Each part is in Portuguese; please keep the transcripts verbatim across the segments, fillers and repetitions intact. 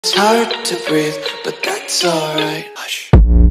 It's hard to breathe, but that's alright. Hush.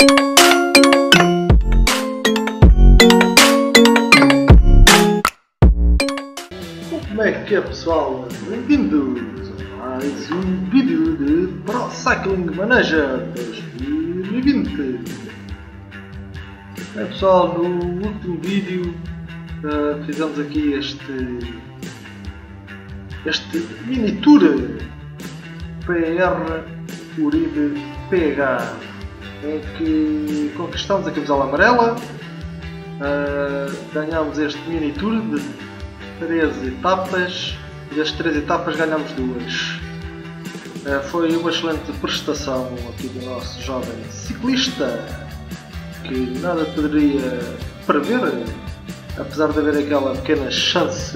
Como é que é, pessoal? Bem-vindos a mais um vídeo de Pro Cycling Manager dois mil e vinte. Bem, pessoal, no último vídeo uh, fizemos aqui este este mini tour P R Uribe P H, em que conquistamos a camisola amarela, uh, ganhámos este mini tour de três etapas e das três etapas ganhámos duas. Uh, foi uma excelente prestação aqui do nosso jovem ciclista, que nada poderia prever, apesar de haver aquela pequena chance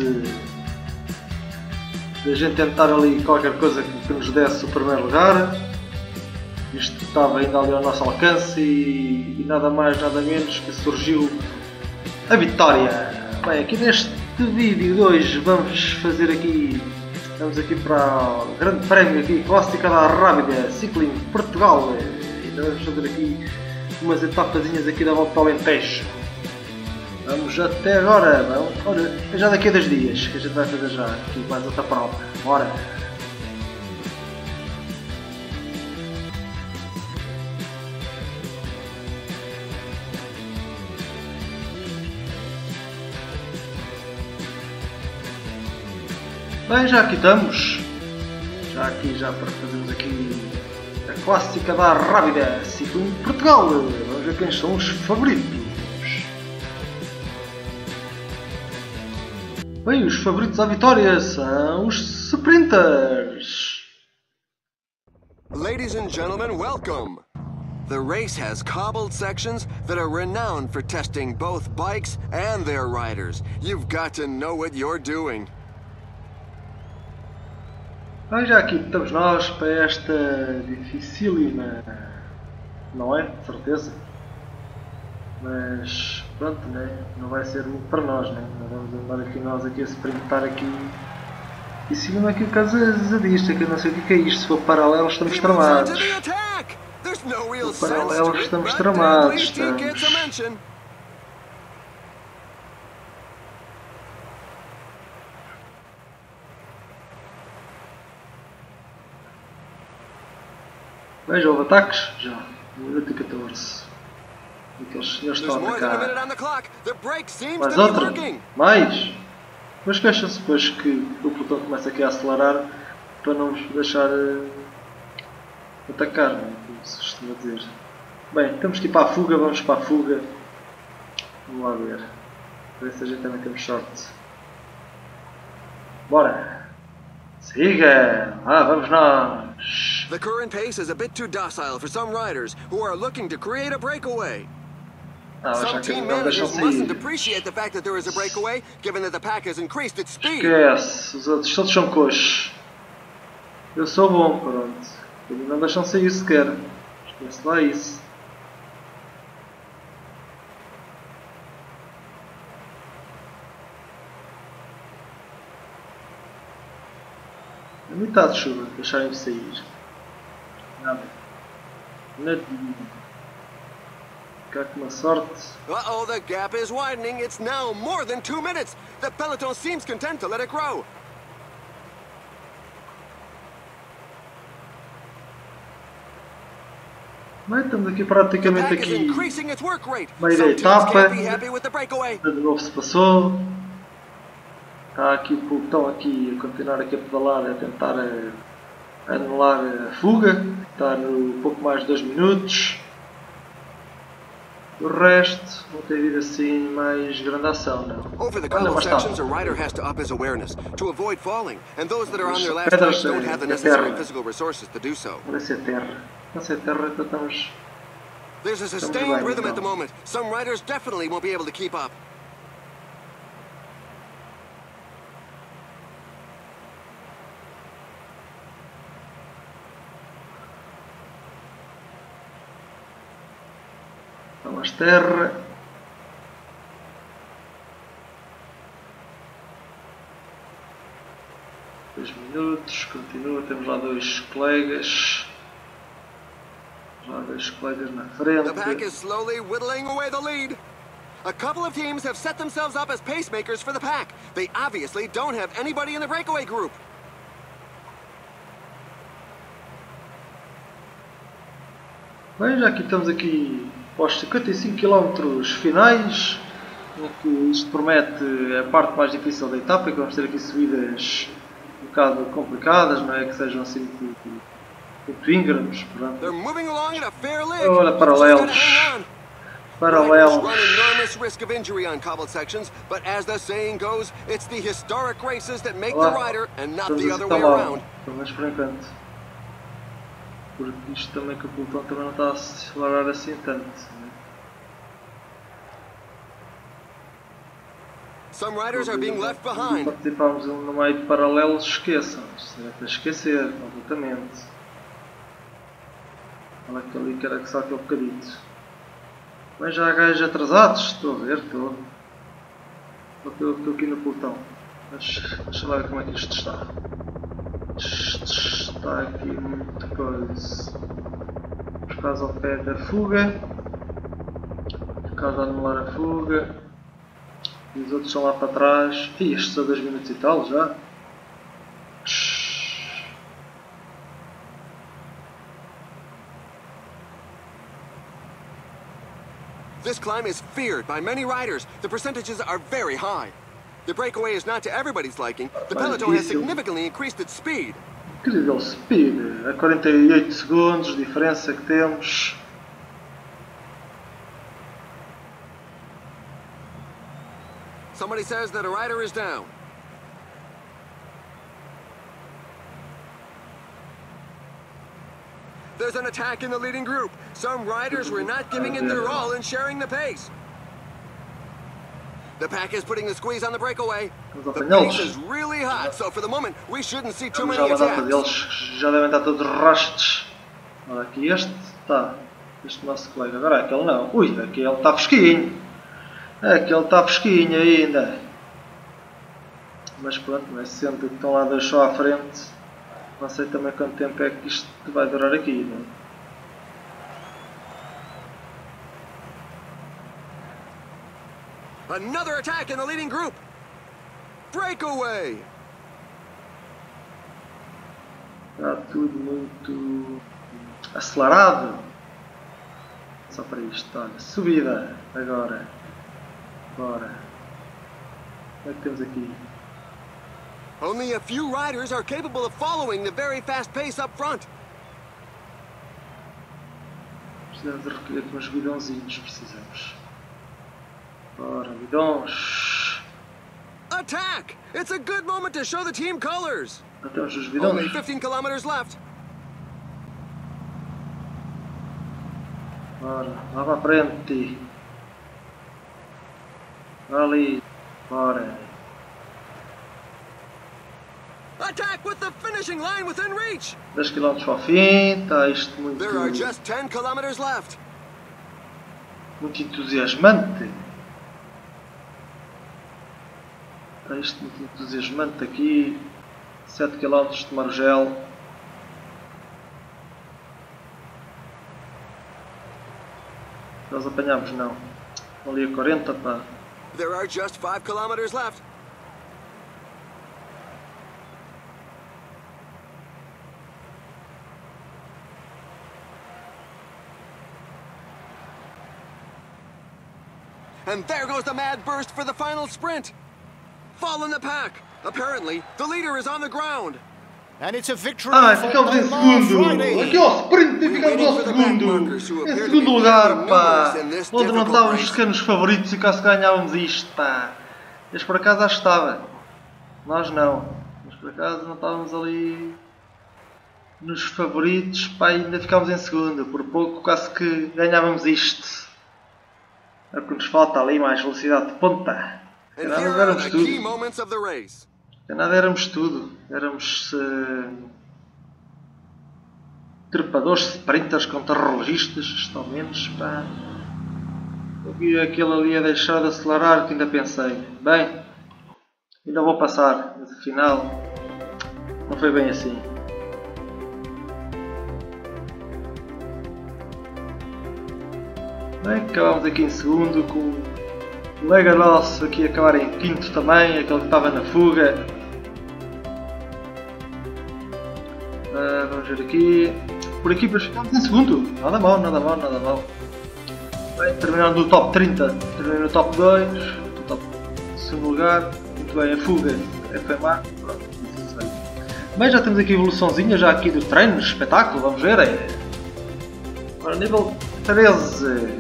de a gente tentar ali qualquer coisa que, que nos desse o primeiro lugar. Isto estava ainda ali ao nosso alcance e, e nada mais nada menos que surgiu a vitória. Bem, aqui neste vídeo de hoje vamos fazer aqui, vamos aqui para o grande prémio aqui, Clássica da Rábida, Cycling Portugal, e vamos fazer aqui umas etapazinhas aqui da volta ao Alentejo. Vamos até agora, vamos, olha, é já daqui a dois dias que a gente vai fazer já aqui mais outra prova. Bora! Bem, já aqui estamos, já aqui já para fazermos aqui a Clássica da Rábida, Cycling Portugal. Vamos ver quem são os favoritos. Bem, os favoritos à vitória são os sprinters. Ladies and gentlemen, welcome! The race has cobbled sections that are renowned for testing both bikes and their riders. You've got to know what you're doing. Bem, já aqui estamos nós para esta dificílima, não é? De certeza. Mas pronto, né? Não vai ser muito para nós, né? Não vamos andar aqui nós aqui a sprintar aqui. E seguindo aqui o caso zadista, que eu não sei o que é isto. Se for paralelo estamos tramados. Se for paralelo estamos tramados. Estamos... Bem, já houve ataques? Já. minuto e catorze. Aqueles senhores estão a atacar. Mais outra? Mais? Mas queixam-se depois que o pelotão começa aqui a acelerar para não nos deixar uh, atacar, não é? Como se costuma dizer. Bem, temos que ir para a fuga, vamos para a fuga. Vamos lá ver. Para ver se a gente também temos sorte. Bora! Siga! Ah, vamos nós! The current pace is a bit too docile for some riders who are looking to create a breakaway. Ah, Some team managers mustn't appreciate the fact that there is a breakaway, given that the pack has increased its speed. Esquece, os outros todos são coxos. Eu sou bom, pronto. Eles não deixam sair sequer. Esquece lá isso. A metade de chuva, deixarem-me sair. Nada. Nadinho. Cá com uma sorte. Uh-oh, the gap is widening. It's now more than two minutes. The peloton seems content to let it grow. Bem, estamos aqui praticamente aqui meio da etapa. De novo se passou. Está aqui o pelotão aqui a continuar aqui a pedalar, a tentar a, a anular a fuga. Está no pouco mais de dois minutos. O resto não tem havido assim mais grande ação, não. Over the cobbled sections, a rider has to up his awareness to avoid falling, and those that are on their last legs don't have the necessary physical resources to do so. Parece a terra. Parece a terra, então estamos. There's a sustained rhythm at the moment. Some riders definitely won't be able to keep up. Vamos terra. dois minutos, continua, temos lá dois colegas. Já dois colegas na frente. The pack is slowly whittling away the lead. A couple of teams have set themselves up as pacemakers for the pack. They obviously don't have anybody in the breakaway group. Bem, já aqui estamos aqui aos cinquenta e cinco quilómetros finais, em que isto promete a parte mais difícil da etapa, que vamos ter aqui subidas um bocado complicadas, não é que sejam assim muito, muito íngremes. They're moving along at a fair leg. Olha, paralelos. Paralelos. Run enormous risk of injury on cobbled sections, but as the saying goes, it's the historic races that make the rider and not the other way around. Mas por enquanto. Porque isto também que o pelotão também não está a se acelerar assim tanto. Né? Some riders are being left behind. Participámos no meio de paralelos, esqueçam. Isto é para esquecer completamente. Olha que ali que era que só aquele bocadito. Mas já há gajos atrasados, estou a ver, estou. Estou, estou aqui no pelotão. Mas deixa lá ver como é que isto está. Isto está aqui muita coisa. Por causa ao pé da fuga. Por causa de anular a fuga. E os outros são lá para trás. E estes são dois minutos e tal já. This climb is feared by many riders. The percentages are very high. The breakaway is not to everybody's liking. The peloton has significantly increased its speed. Incrível speed. A quarenta e oito segundos, diferença que temos. Somebody says that a rider is down. There's an attack in the leading group. Some riders were not giving it their all and sharing the pace. The pack is putting the squeeze on the breakaway. The pace is really hot, so for the moment we shouldn't see too many attacks. Eles já devem estar todos rastos. Olha aqui este está. Este nosso colega. Agora aquele não. Ui, aquele está fresquinho. Aquele está fresquinho ainda. Mas pronto, não é sendo que estão lá dois só à frente. Não sei também quanto tempo é que isto vai durar aqui, não é? Another attack in the leading group. Breakaway. Está tudo muito acelerado. Só para isto, olha, subida agora. Bora. O que é que temos aqui? Only a few riders are capable of following the very fast pace up front. Precisamos de recolher aqui uns bidãozinhos, precisamos. Bora, bidões. Attack! It's a good moment to show the team colors. Já temos os bidões. Only fifteen kilometers left. Bora, lá para a frente. Ali, bora. Attack with the finishing line within reach. dez quilómetros para o fim, está isto muito. There are just ten kilometers left. Muito entusiasmante. Está isto muito entusiasmante aqui. sete quilómetros de Marugel. Nós apanhamos, não. Ali a quarenta, pá. There are just five kilometers left. And there goes the mad burst for the final sprint. Fall in the pack. Apparently, the leader is on the ground. And it's a victory ah, for ficamos em segundo. Aqui ao sprint e ficamos ao segundo. Em segundo lugar, pá. Onde não estávamos os pequenos favoritos e quase ganhávamos isto, pá. Este por acaso acho que estava. Nós não. Mas por acaso não estávamos ali nos favoritos, pá, e ainda ficámos em segundo. Por pouco quase que ganhávamos isto. É o que nos falta ali, mais velocidade de ponta. Que nada éramos tudo. Que nada éramos tudo. Éramos uh, trepadores, sprinters, contrarrelogistas, ao menos. Pá. Eu vi aquele ali a deixar de acelerar que ainda pensei, bem, ainda vou passar, mas afinal Não foi bem assim. Bem, acabámos aqui em segundo com o colega nosso aqui a acabar em quinto também, aquele que estava na fuga. Uh, vamos ver aqui. Por aqui depois ficamos em segundo. Nada mal, nada mal, nada mal. Bem, terminando no top trinta, terminei no top dois, no top segundo lugar. Muito bem, a fuga é foi má. Pronto, isso aí. Bem, já temos aqui a evoluçãozinha já aqui do treino, espetáculo, vamos ver. É. Agora nível treze.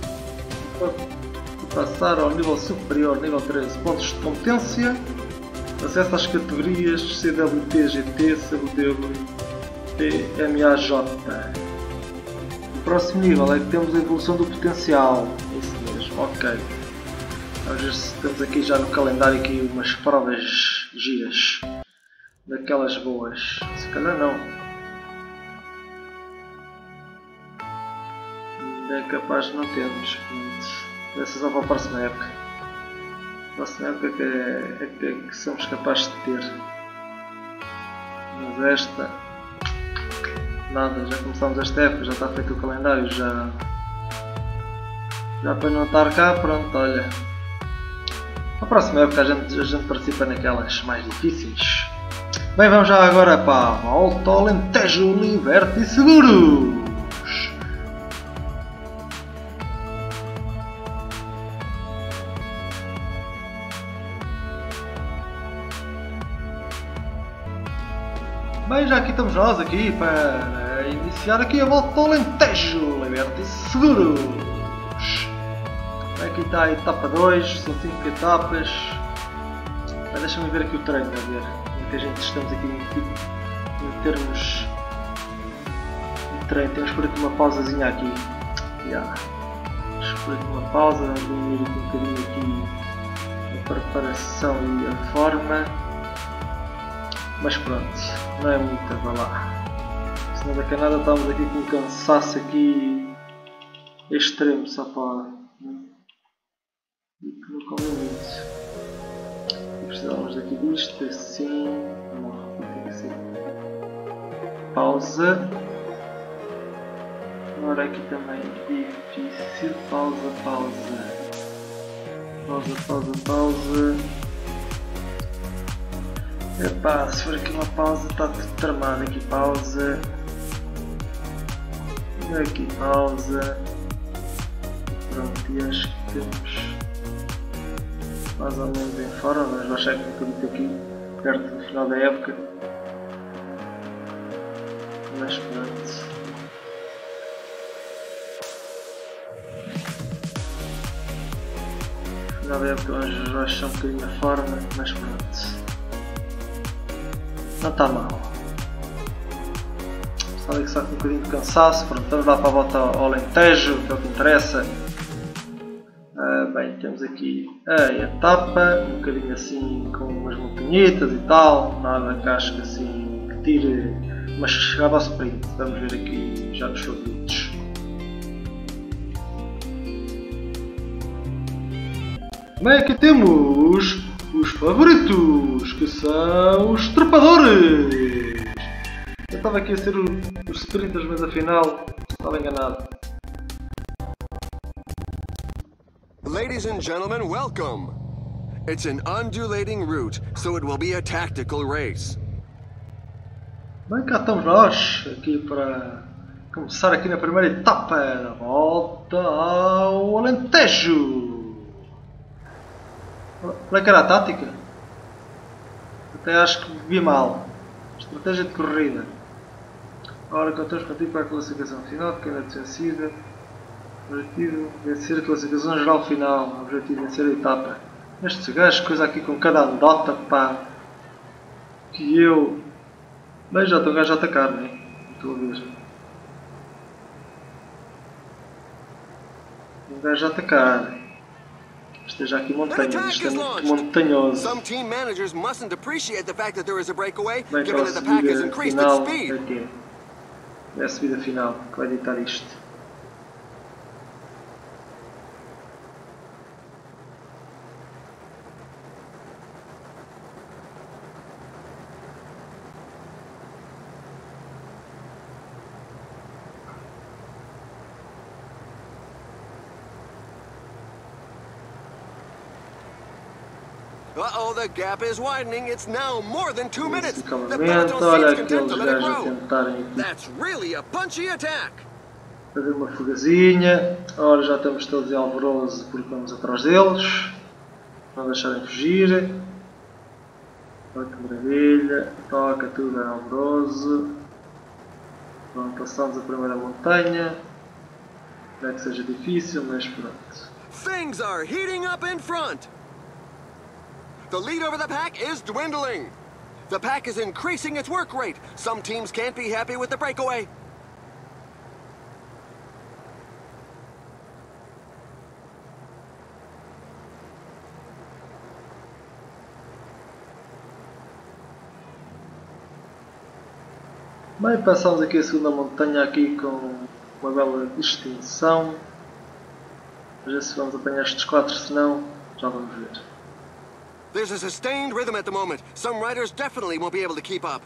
Para passar ao nível superior, nível treze, pontos de competência. Acesso às categorias C W T G T, C W T M A J. O próximo nível é que temos a evolução do potencial. Isso mesmo, ok. Vamos ver se temos aqui já no calendário aqui umas provas giras. Daquelas boas. Se calhar não. É capaz de não termos. Essa só para a próxima época. A próxima época que é, é, que, é que somos capazes de ter. Mas esta. Nada, já começamos esta época, já está feito o calendário, já. Já para não estar cá, pronto, olha. Na próxima época a gente, a gente participa naquelas mais difíceis. Bem, vamos já agora para a volta ao Alentejo Liberto e Seguros. Bem, já aqui estamos nós aqui para iniciar aqui a volta ao Alentejo Liberto e Seguros. Aqui está a etapa dois, são cinco etapas. Deixa-me ver aqui o treino, a ver como é que a gente estamos aqui em, em termos de treino. Temos por aqui uma pausazinha aqui. Yeah. Temos por aqui uma pausa, vamos ver aqui um bocadinho aqui a preparação e a forma. Mas pronto, não é muita, vá lá. Se não daqui a nada estamos aqui com um cansaço aqui extremo, só para e que não come muito. Precisamos daqui disto, assim, não, tem assim. Pausa. Agora aqui também difícil, pausa, pausa. Pausa, pausa, pausa. Epá, se for aqui uma pausa está tudo tramado, aqui pausa, aqui pausa, pronto, e acho que temos mais ou menos em fora, mas vou achar que um bocadinho aqui, perto do final da época, mas pronto. No final da época vamos achar um bocadinho a forma, mas pronto. Não está mal. Só que está com um bocadinho de cansaço. Pronto, estamos lá para a volta ao Alentejo, que é o que interessa. Uh, bem, temos aqui a etapa, um bocadinho assim com umas montanhitas e tal. Nada que acho que assim que tire, mas chegava ao sprint. Vamos ver aqui já nos favoritos. Bem, aqui temos os favoritos, que são os trepadores. Eu estava aqui a ser o, os sprinters, mas afinal estava enganado. Ladies and gentlemen, welcome! It's an undulating route, so it will be a tactical race. Bem, cá estamos nós, aqui para começar aqui na primeira etapa da volta ao Alentejo. Qual é que era a tática? Até acho que vi mal. Estratégia de corrida. Agora que eu estou partir para a classificação final, pequena defensiva. Objetivo vencer a classificação geral final. Objetivo vencer a etapa. Estes gajos, coisa aqui com cada anedota, pá. Que eu. Bem, já estou o gajo a atacar, não é? Estou a ver. Um gajo a atacar. Esteja aqui montanhas, isto é muito montanhoso. Some team managers mustn't appreciate the fact that there is a breakaway, Bem, given that the pack has increased its speed. Aqui. É a subida final que vai ditar isto. Uh-oh, the gap is widening. It's now more than two minutes. The Escalamente, peloton olha seems content aqueles to let it gajos a grow. tentarem aqui That's really a punchy attack. fazer uma fugazinha. Ora, já estamos todos em alvoroço porque vamos atrás deles. Não deixarem fugir. Olha que maravilha. Toca tudo em alvoroço. Pronto, passamos a primeira montanha. Não é que seja difícil, mas pronto. Things are heating up in front. The lead over the pack is dwindling. The pack is increasing its work rate. Some teams can't be happy with the breakaway. Bem, passamos aqui a segunda montanha aqui com uma bela distinção. Vamos ver se vamos apanhar estes quatro, se não, já vamos ver. There's a sustained rhythm at the moment. Some riders definitely won't be able to keep up.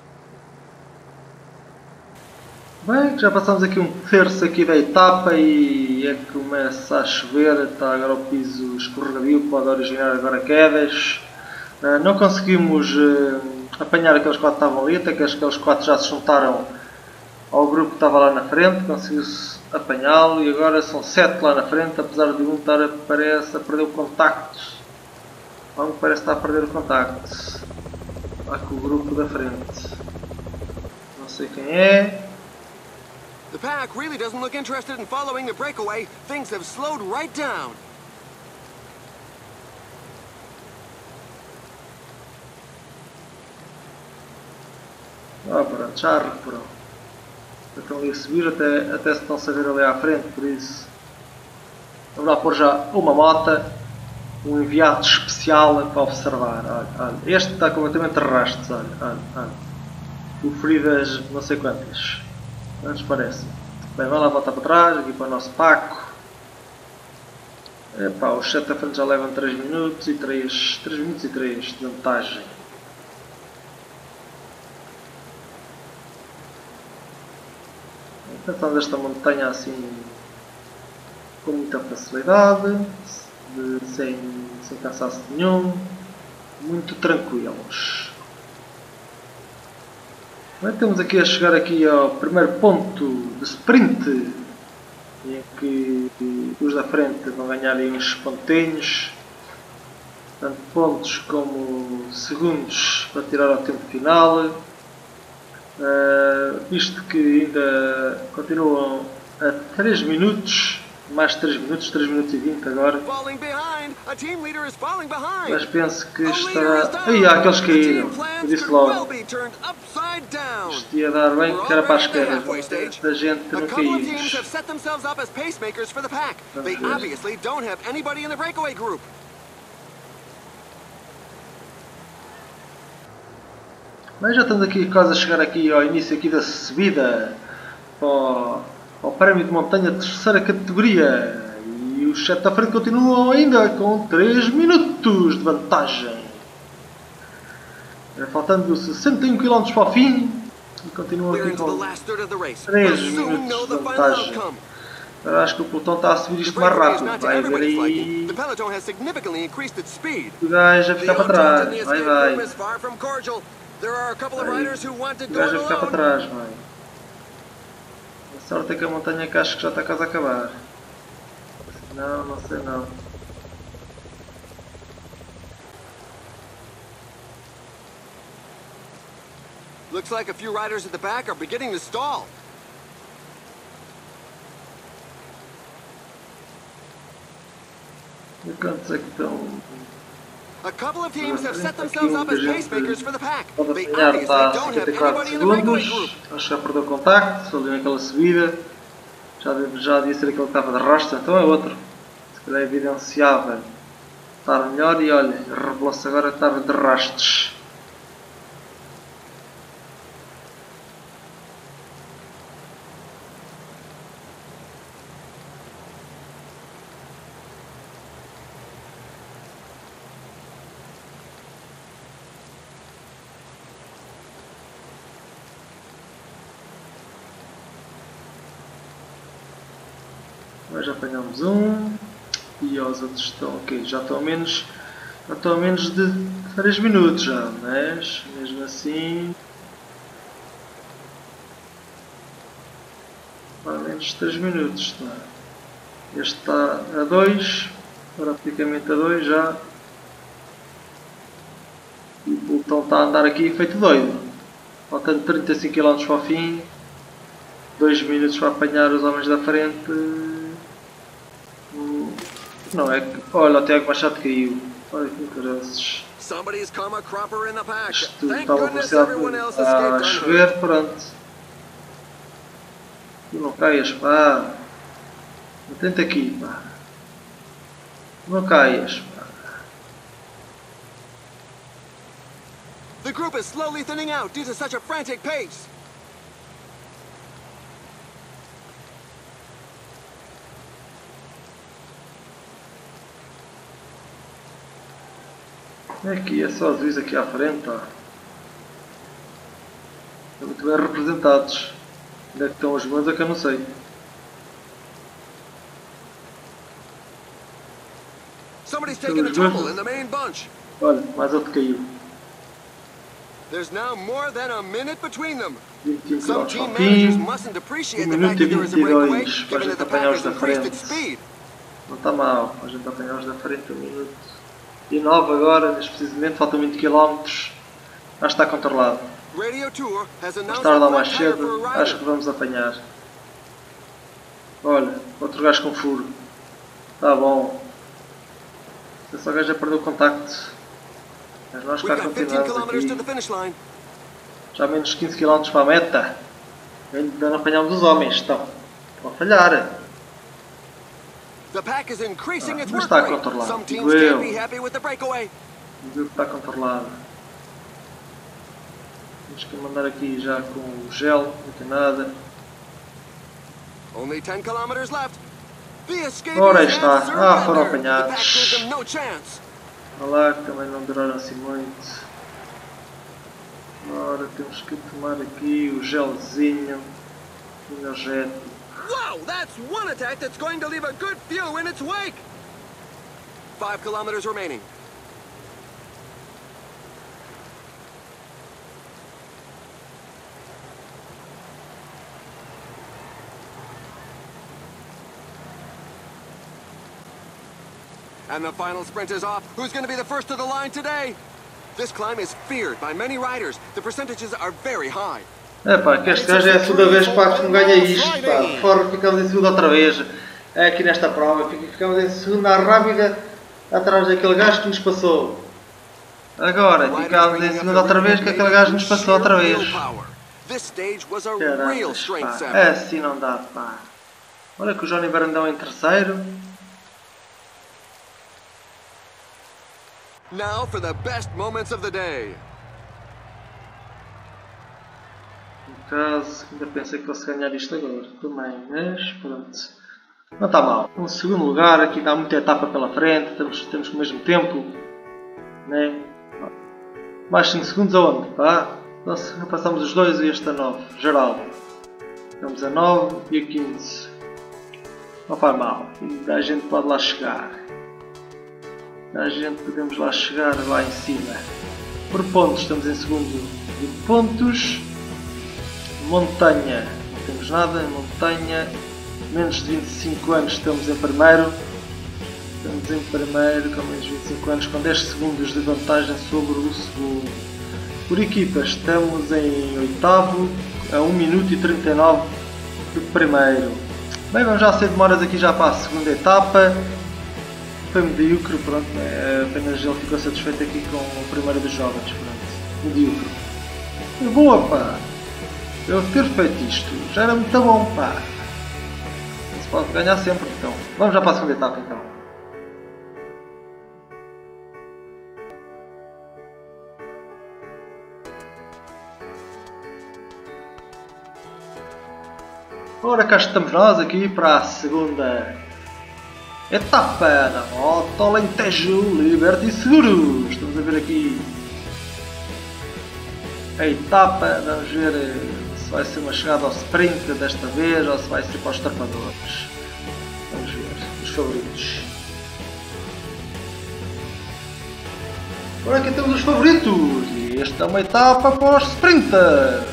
Bem, já passamos aqui um terço aqui da etapa e é que começa a chover, está agora o piso escorregadio, pode originar agora quedas. Uh, não conseguimos uh, apanhar aqueles quatro que estavam ali, até que aqueles quatro já se juntaram ao grupo que estava lá na frente, conseguiu-se apanhá-lo e agora são sete lá na frente, apesar de um estar a, parece, a perder o contacto. Um parece estar a perder o contacto. Lá com o grupo da frente. Não sei quem é. The pack really doesn't look interested in following the breakaway. Things have slowed right down. Ah, pronto, já recuperou. Estão ali a subir até, até se estão a saber ali à frente, por isso. Vamos lá pôr já uma mota, um enviado especial para observar. Olha, olha. Este está completamente rastos, olha, olha, olha. O feridas não sei quantas. Quantos parece? Bem, vamos lá voltar para trás, aqui para o nosso Paco. Epá, os sete da frente já levam três minutos e três, três minutos e três de vantagem. Passamos esta montanha assim com muita facilidade, de, sem, sem cansaço nenhum, muito tranquilos. Bem, temos aqui a chegar aqui ao primeiro ponto de sprint, em que os da frente vão ganhar aí uns pontinhos, tanto pontos como segundos para tirar ao tempo final. Uh, visto que ainda continuam a três minutos, mais três minutos, três minutos e vinte agora. Mas penso que estará. Aí há aqueles que caíram, eu disse logo. Isto ia dar bem que era para a esquerda, da gente não caímos. Mas já estamos aqui quase a chegar aqui ao início aqui da subida ao, ao prémio de montanha de terceira categoria e os sete da frente continuam ainda com três minutos de vantagem, faltando sessenta e um quilómetros para o fim e continuam aqui com três minutos de vantagem. Agora acho que o pelotão está a subir isto mais rápido, vai haver aí o gajo a ficar para trás, vai vai. There are a couple of riders who want to O go gajo a ficar para alone. trás, vai. A sorte é que a montanha que acho que já está quase a acabar. Não, não sei não. Looks like a few riders at the back are beginning to stall. E quantos é que estão? A couple of teams have set themselves up as pacemakers for the pack. Pode They apanhar, obviously está a don't have cinquenta e quatro anybody in the breakaway segundos. group. Acho que já perdeu o contacto, ali naquela subida. Já, já devia ser aquele que estava de rastro, então é outro. Se calhar evidenciava estar melhor e olha, revelou-se agora que estava de rastros. Nós já apanhamos um e os outros estão ok, já estão a menos, já estão a menos de três minutos já, mas mesmo assim... Há menos de três minutos, tá? Este está a dois, praticamente a dois já. E o pelotão está a andar aqui feito doido. Faltando trinta e cinco quilómetros para o fim. dois minutos para apanhar os homens da frente. Não é que... Olha, o Tiago Machado caiu. Olha que interesses. Isto estava a velocidade a chover, pronto. Tu não caias, pá. Tenta aqui, pá. Não caias, pá. The group is slowly thinning out due to such a frantic pace. Aqui é só os juízes aqui à frente, tá? Estão muito bem representados. Onde é que estão os bons é que eu não sei. Somebody's taking a tumble in the main bunch. Olha, mais outro caiu. There's now more than a minute between them. vinte e um Some quilómetros team ao managers fim. mustn't appreciate um the minuto fact e that there is vinte a e breakaway, dois para a given that gente the apanhar pack os has da increased its frente. speed. Não está mal, a gente apanhar os da frente um minuto e nove agora, neste precisamente, faltam vinte quilómetros. Acho que está controlado. Radio Tour has Vamos announced estar lá a mais flat tire cedo, for a acho que rider. vamos apanhar. Olha, outro gajo com furo. Está bom. Esse gajo já perdeu o contacto. Mas nós cá We've got fifteen continuamos kilometers to the aqui. finish line. Já menos de quinze quilómetros para a meta. Ainda não apanhamos os homens, estão. Estão a falhar. The pack is increasing Ah, its mas work está rate. controlado. Some teams Digo eu. can't be happy with the breakaway. O grupo está controlado. Temos que mandar aqui já com o gel, não tem nada. Only ten kilometers left. The escape Ora aí is está. at Ah, foram surrender. The pack apanhados. gave them no chance. Olha lá que também não duraram assim muito. Agora temos que tomar aqui o gelzinho energético. Wow, that's one attack that's going to leave a good few in its wake. Five kilometers remaining. And the final sprint is off. Who's going to be the first to the line today? This climb is feared by many riders. The percentages are very high. É pá, que este gajo é a segunda vez pá, que me ganha isto, pá. Fora ficamos em segunda outra vez. É aqui nesta prova, ficamos em segunda rápida atrás daquele gajo que nos passou. Agora, ficamos em segunda outra vez que aquele gajo nos passou outra vez. This stage was a real Caraca, strength pá. sample. É assim não dá, pá. Olha que o Johnny Brandão em terceiro. Now for the best moments of the day. No caso, ainda pensei que fosse ganhar isto agora também, mas pronto. Não está mal. Um segundo lugar, aqui dá muita etapa pela frente, temos, temos o mesmo tempo. Né? Mais cinco segundos aonde? Pá? Nós passamos os dois e este a nove, geral. Estamos a nove e a quinze. Não faz mal, ainda a gente pode lá chegar. A gente podemos lá chegar lá em cima. Por pontos estamos em segundo de pontos. Montanha, não temos nada. Montanha, menos de vinte e cinco anos estamos em primeiro. Estamos em primeiro com menos de vinte e cinco anos, com dez segundos de vantagem sobre o segundo. Por equipas estamos em oitavo, a um minuto e trinta e nove do primeiro. Bem, vamos já ser demoras aqui já para a segunda etapa. Foi medíocre, pronto, é, apenas ele ficou satisfeito aqui com a primeira dos jovens, pronto, medíocre. É boa, pá! Eu ter feito isto já era muito bom, pá! Não se pode ganhar sempre, então. Vamos já para a segunda etapa, então. Ora, cá estamos nós aqui para a segunda etapa da Moto Alentejo Liberty Seguros. Estamos a ver aqui a etapa. Vamos ver se vai ser uma chegada ao sprint desta vez ou se vai ser para os trepadores. Vamos ver os favoritos. Agora aqui temos os favoritos. E esta é uma etapa para os sprinters.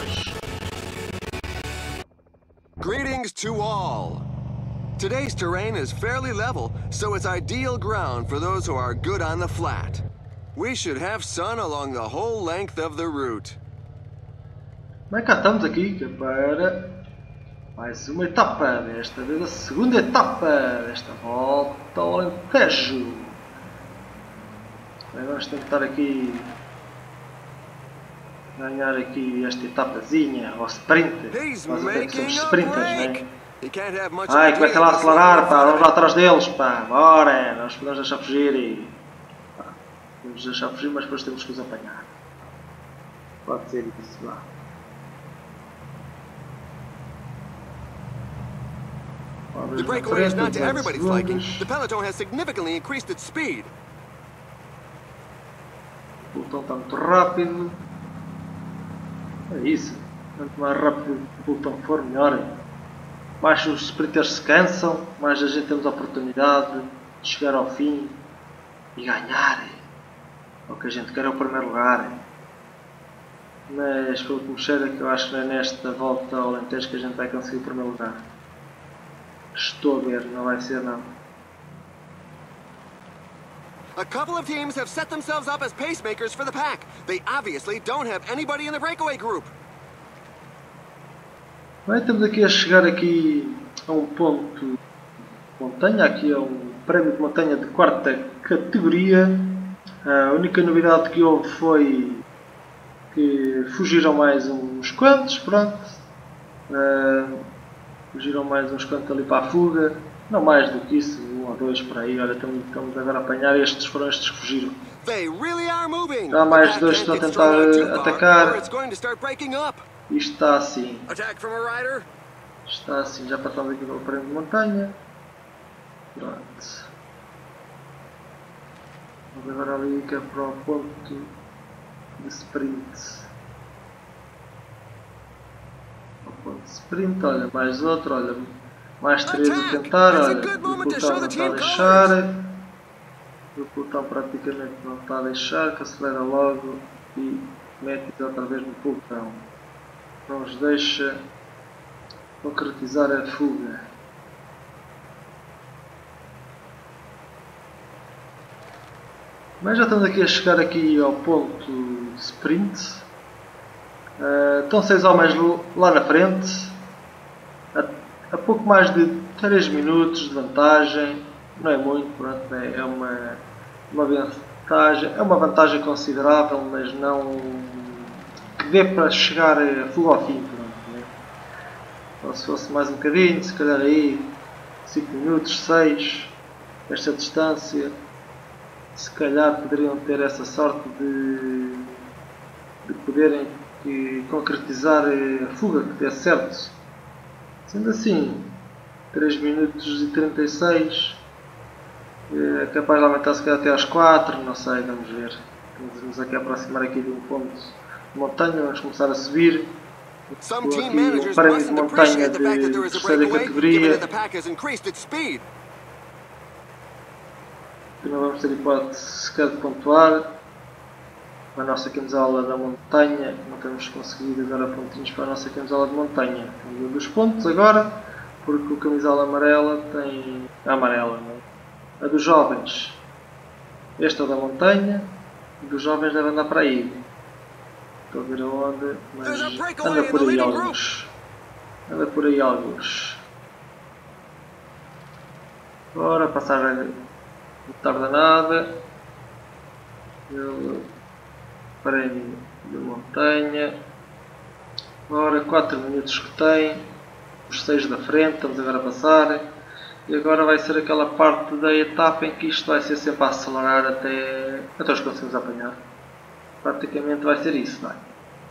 Greetings to all. Today's terrain is fairly level, so it's ideal ground for those who are good on the flat. We should have sun along the whole length of the route. Bem, cá estamos aqui para mais uma etapa, desta vez a segunda etapa desta volta ao Alentejo. Bem, vamos tentar aqui ganhar aqui esta etapazinha, ao sprint. Nós até que somos sprinters, né? Ai, que vai lá acelerar, pá, vamos lá atrás deles, pá, bora, nós podemos deixar fugir e... Pá, podemos deixar fugir, mas depois temos que os apanhar. Pode ser isso, vá. The breakaway is not to everybody's liking. The peloton has significantly increased its speed. O pelotão está muito rápido. É isso. Quanto mais rápido o pelotão for, melhor. Mais os sprinters se cansam, mais a gente temos a oportunidade de chegar ao fim e ganhar. O que a gente quer é o primeiro lugar. Mas pelo que me cheira, que eu acho que não é nesta volta ao Alentejo que a gente vai conseguir o primeiro lugar. Estou a ver, não vai ser não. A couple of teams have set themselves up as pacemakers for the pack. They obviously don't have anybody in the breakaway group. Bem, estamos aqui a chegar aqui a um ponto de montanha, aqui a um prémio de montanha de quarta categoria. A única novidade que houve foi que fugiram mais uns quantos, pronto. Uh, fugiram mais uns quantos ali para a fuga. Não mais do que isso, um ou dois por aí. Olha, estamos, estamos agora a apanhar. Estes foram estes que fugiram. Há mais dois que estão a tentar atacar. Isto está assim. Está assim, já passamos aqui pelo prémio de montanha. Pronto. Vamos agora ali que é para o ponto de sprint. O ponto de sprint, olha, mais outro, olha, mais três a tentar, olha, o pelotão não está a deixar. O pelotão praticamente não está a deixar, que acelera logo e mete outra vez no pelotão. Não os deixa concretizar a fuga. Mas já estamos aqui a chegar aqui ao ponto de sprint. Uh, estão seis homens lá na frente. A, a pouco mais de três minutos de vantagem. Não é muito, pronto, é, é uma, uma vantagem. É uma vantagem considerável, mas não que dê para chegar a fuga ao fim. Pronto, né? Então, se fosse mais um bocadinho, se calhar aí cinco minutos, seis, esta distância. Se calhar poderiam ter essa sorte de, de poderem que, concretizar a fuga, que dê certo. Sendo assim, três minutos e trinta e seis, é capaz de aumentar se calhar até aos quatro, não sei, vamos ver. Vamos aqui aproximar aqui de um ponto de montanha, vamos começar a subir. Estou aqui um prémio de montanha de terceira categoria. Que não vamos ter hipótese sequer de pontuar. A nossa camisola da montanha, não temos conseguido agora pontinhos para a nossa camisola de montanha. Temos um dos pontos agora, porque o camisola amarela tem a amarela, não é? A dos jovens, esta é da montanha, a dos jovens deve andar para aí. Estou a ver aonde, mas anda por aí alguns. Anda por aí alguns. Bora passar a... Não tarda nada. Eu prémio de montanha. Agora quatro minutos que tem. Os seis da frente, estamos agora a passar. E agora vai ser aquela parte da etapa em que isto vai ser sempre a acelerar até, até os conseguimos apanhar. Praticamente vai ser isso, não é?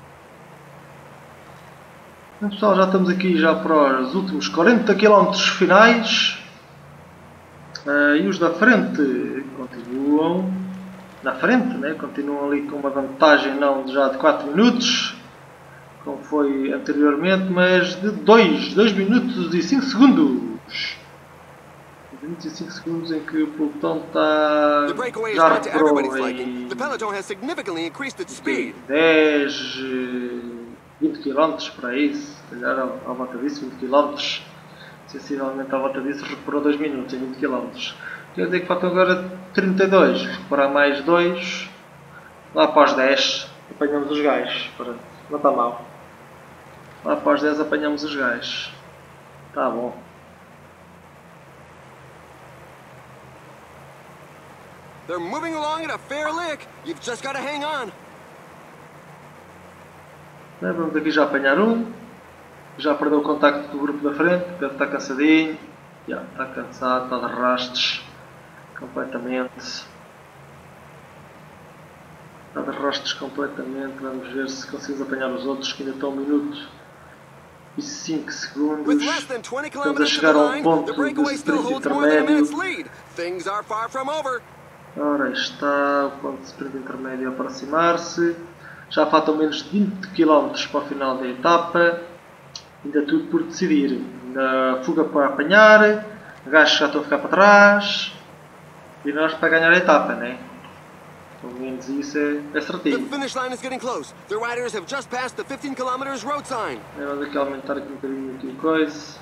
Então, pessoal, já estamos aqui já para os últimos quarenta quilómetros finais. Uh, e os da frente continuam na frente, né? Continuam ali com uma vantagem não já de quatro minutos, como foi anteriormente, mas de dois minutos e cinco segundos. vinte e cinco segundos em que o pelotão está The breakaway is já not to everybody's recuperou liking. em The peloton has significantly increased its speed. dez, vinte quilómetros para isso, se calhar à volta disso, vinte quilómetros. Sensivelmente à volta disso recuperou dois minutos em vinte quilómetros. Quer dizer que faltam agora trinta e dois, recuperar mais dois, lá para os dez apanhamos os gajos, pronto, não está mal. Lá para os dez apanhamos os gajos, está bom. They're moving along at a fair lick. You've just got to hang on. Bem, vamos aqui já apanhar um. Já perdeu o contacto do grupo da frente, deve estar cansadinho. Já está cansado, está de rastos. Completamente. Está de rastos completamente. Vamos ver se conseguimos apanhar os outros que ainda estão um minuto e cinco segundos. With less than twenty Estamos a kilometers to chegar the a um line, ponto the de breakaway still sprint holds more than a minute's intermédio. lead. Things are far from over. Ora, está o ponto de sprint intermédio a aproximar-se. Já faltam menos de vinte quilómetros para o final da etapa. Ainda tudo por decidir. Ainda fuga para apanhar. Gajos já estão a ficar para trás. E nós para ganhar a etapa, né? Pelo menos isso é, é The certinho. finish line is getting close. The riders have just passed the fifteen kilometers road sign. Vamos aqui aumentar aqui um bocadinho aqui a coisa.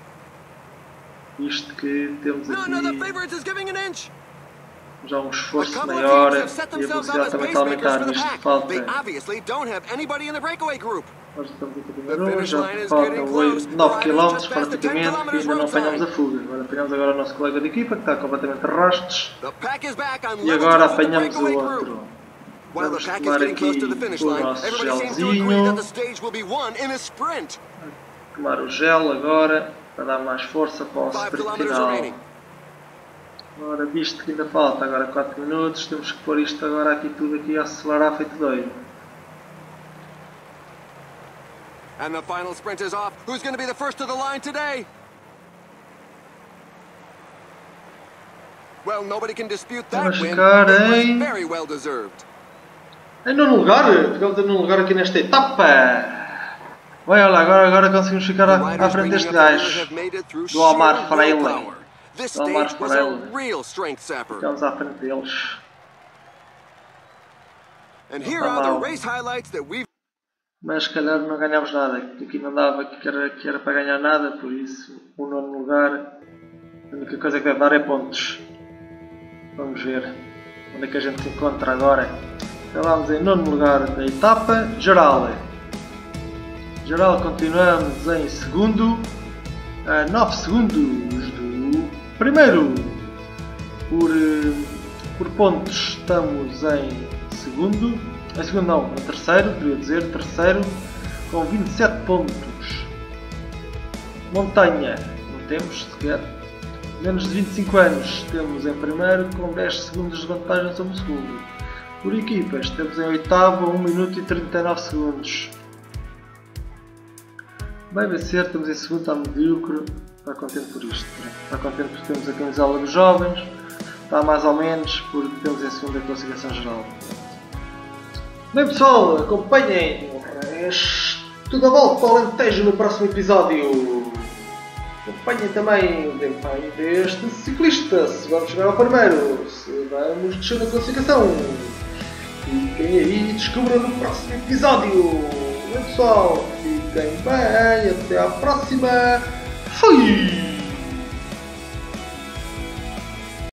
Isto que temos No, no, the aqui favorites is giving an inch. já um A esforço couple of maior teams have set e a themselves up velocidade as também está a pacemakers aumentar. for the Isto pack. falta. They obviously don't have anybody in the breakaway group. Nós estamos a The continuar, finish já line is faltam getting close. nove The riders quilómetros just passed the ten praticamente que kilometers ainda não road apanhamos a sign. fuga. Agora apanhamos agora o nosso colega de equipa que está completamente a rastos The pack is back on e level agora terms with the apanhamos o breakaway outro. group. While the Vamos pack is tomar getting aqui close to the finish o line, nosso everybody seems to agree that gelzinho. the stage will be won in a sprint. Tomar o gel agora para dar mais força para o Five sprint kilometers final. remaining. Agora, visto que ainda falta agora quatro minutos, temos que pôr isto agora aqui tudo aqui a acelerar feito doido. And the final sprint is off. Who's going to be the first to the line today? Well, nobody can dispute that Vamos win. ficar It was em- very well deserved. Em nono lugar, ficamos em nono lugar aqui nesta etapa. Olha lá, agora, agora conseguimos ficar The à, à riders frente bringing deste up the rear gajo. have made it through Do Omar sheer Freire. willpower. This Do Omar stage was a Freire. real strength sapper. Ficamos à frente deles. And here Não tá are the mal. race highlights that we've Mas se calhar não ganhámos nada. Aqui não dava que era, que era para ganhar nada, por isso o nono lugar. A única coisa que deve dar é pontos. Vamos ver onde é que a gente se encontra agora. Acabámos em nono lugar da etapa geral. Geral continuamos em segundo, a nove segundos do primeiro. Por, eh, por pontos estamos em segundo, em segundo não, em terceiro, queria dizer, terceiro, com vinte e sete pontos. Montanha, não temos sequer. Menos de vinte e cinco anos temos em primeiro, com dez segundos de vantagem sobre o segundo. Por equipas, temos em oitavo, um minuto e trinta e nove segundos. Vai vencer, temos em segundo, está medíocre. Está contente por isto. Está contente porque temos a camisola dos jovens. Está mais ou menos porque temos em segundo a classificação geral. Bem pessoal, acompanhem o resto da volta ao Alentejo no próximo episódio. Acompanhem também o desempenho deste ciclista, se vamos chegar ao primeiro, se vamos descer na classificação. Fiquem aí e descubram no próximo episódio. Bem pessoal, fiquem bem, até à próxima. Fui!